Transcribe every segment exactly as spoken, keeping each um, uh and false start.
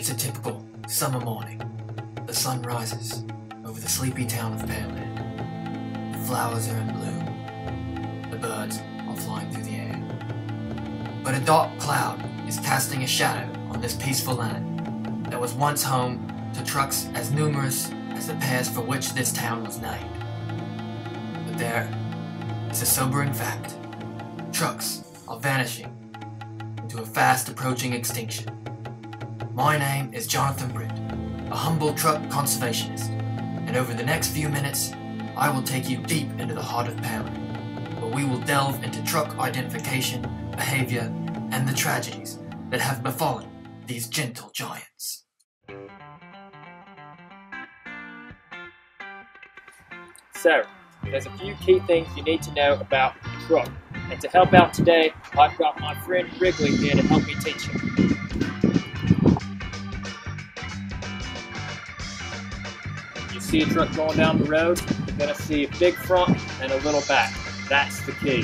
It's a typical summer morning. The sun rises over the sleepy town of Pearland. The flowers are in bloom. The birds are flying through the air. But a dark cloud is casting a shadow on this peaceful land that was once home to trucks as numerous as the pairs for which this town was named. But there is a sobering fact. Trucks are vanishing into a fast approaching extinction. My name is Jonathan Britt, a humble truck conservationist, and over the next few minutes, I will take you deep into the heart of Pearland, where we will delve into truck identification, behavior, and the tragedies that have befallen these gentle giants. So, there's a few key things you need to know about the truck. And to help out today, I've got my friend Wrigley here to help me teach you. You see a truck going down the road, you're going to see a big front and a little back. That's the key.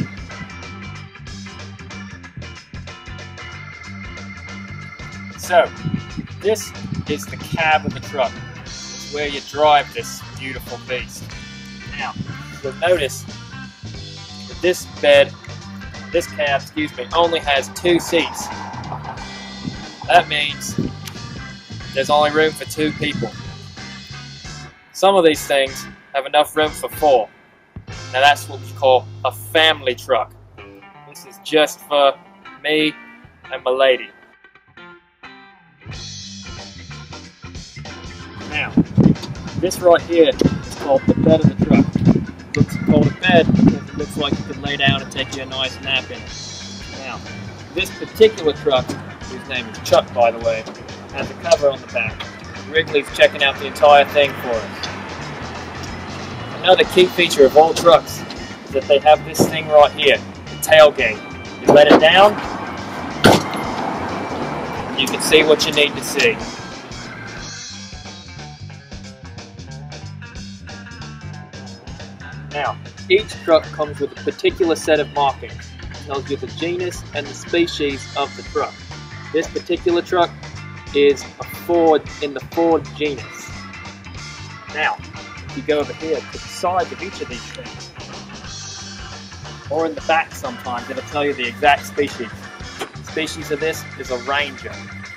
So, this is the cab of the truck. It's where you drive this beautiful beast. Now, you'll notice that this bed, this cab, excuse me, only has two seats. That means there's only room for two people. Some of these things have enough room for four. Now that's what we call a family truck. This is just for me and my lady. Now, this right here is called the bed of the truck. It looks called a bed because it looks like you can lay down and take you a nice nap in it. Now, this particular truck, whose name is Chuck by the way, has a cover on the back. Wrigley's checking out the entire thing for us. Another key feature of all trucks is that they have this thing right here, the tailgate. You let it down, you can see what you need to see. Now, each truck comes with a particular set of markings. It tells you the genus and the species of the truck. This particular truck is a Ford in the Ford genus. Now, if you go over here to the side of each of these things, or in the back sometimes, it'll tell you the exact species. The species of this is a Ranger.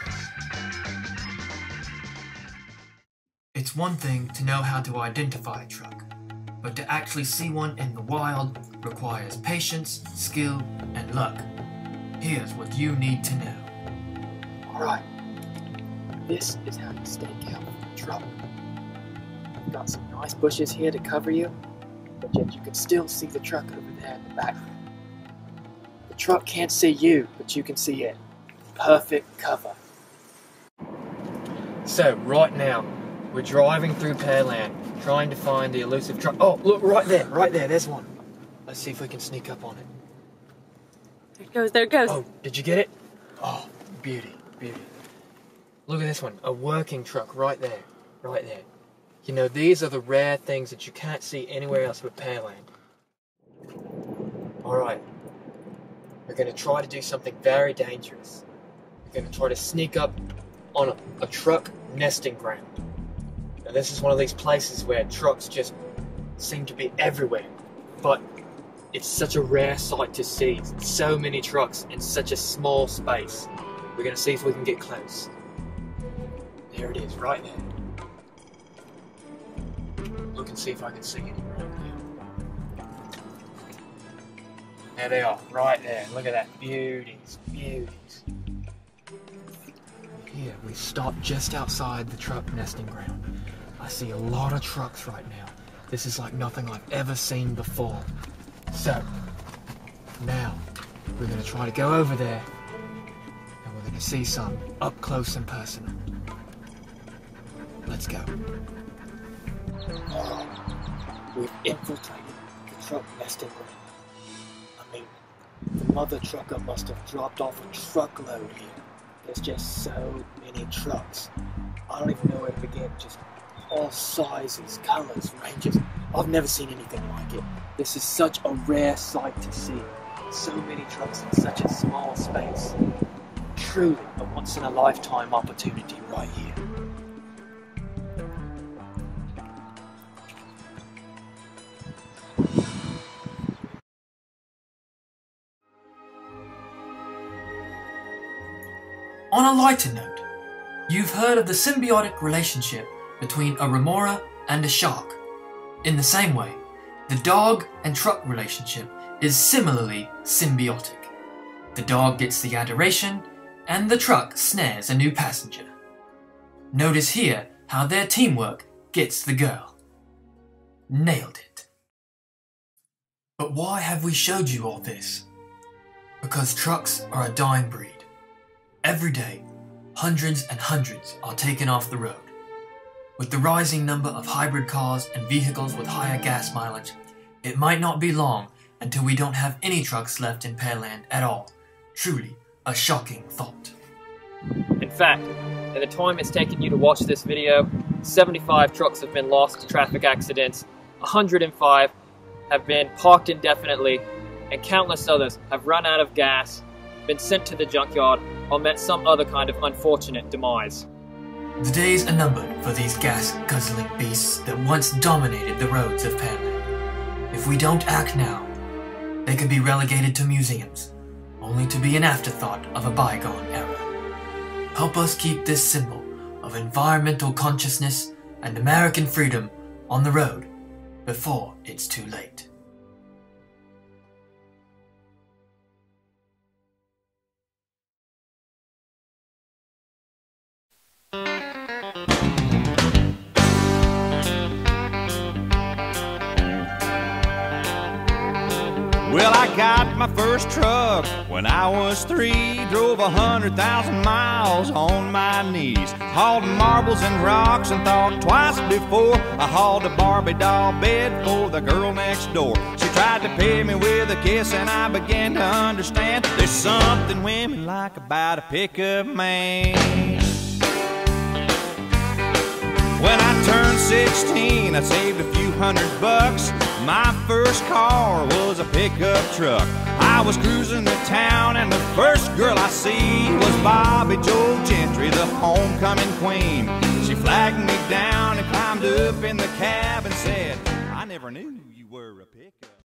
It's one thing to know how to identify a truck, but to actually see one in the wild requires patience, skill, and luck. Here's what you need to know. Alright, this is how you stake out the truck. You've got some nice bushes here to cover you, but yet you can still see the truck over there in the back. The truck can't see you, but you can see it. Perfect cover. So, right now, we're driving through Pearland, trying to find the elusive truck. Oh, look, right there, right there, there's one. Let's see if we can sneak up on it. There it goes, there it goes. Oh, did you get it? Oh, beauty, beauty. Look at this one, a working truck right there, right there. You know, these are the rare things that you can't see anywhere else but Pearland. Alright, we're going to try to do something very dangerous. We're going to try to sneak up on a, a truck nesting ground. Now, this is one of these places where trucks just seem to be everywhere, but it's such a rare sight to see. So many trucks in such a small space. We're going to see if we can get close. There it is, right there. Look and see if I can see any right now. There they are, right there. Look at that. Beauties, beauties. Here, we stopped just outside the truck nesting ground. I see a lot of trucks right now. This is like nothing I've ever seen before. So, now, we're going to try to go over there, and we're going to see some up close and personal. Let's go. Alright, we've infiltrated the truck nesting ground. I mean, the mother trucker must have dropped off a truckload here. There's just so many trucks. I don't even know where to begin. Just all sizes, colors, ranges. I've never seen anything like it. This is such a rare sight to see. So many trucks in such a small space. Truly a once-in-a-lifetime opportunity right here. On a lighter note, you've heard of the symbiotic relationship between a remora and a shark. In the same way, the dog and truck relationship is similarly symbiotic. The dog gets the adoration, and the truck snares a new passenger. Notice here how their teamwork gets the girl. Nailed it. But why have we showed you all this? Because trucks are a dying breed. Every day, hundreds and hundreds are taken off the road. With the rising number of hybrid cars and vehicles with higher gas mileage, it might not be long until we don't have any trucks left in Pearland at all. Truly a shocking thought. In fact, in the time it's taken you to watch this video, seventy-five trucks have been lost to traffic accidents, one hundred five have been parked indefinitely, and countless others have run out of gas, been sent to the junkyard, or met some other kind of unfortunate demise. The days are numbered for these gas-guzzling beasts that once dominated the roads of Pearland. If we don't act now, they could be relegated to museums, only to be an afterthought of a bygone era. Help us keep this symbol of environmental consciousness and American freedom on the road before it's too late. Well, I got my first truck when I was three. Drove a hundred thousand miles on my knees. Hauled marbles and rocks and thought twice before I hauled a Barbie doll bed for the girl next door. She tried to pay me with a kiss and I began to understand there's something women like about a pickup man. When I turned sixteen, I saved a few hundred bucks. My first car was a pickup truck. I was cruising to town and the first girl I see was Bobby Joe Gentry, the homecoming queen. She flagged me down and climbed up in the cab and said, I never knew you were a pickup.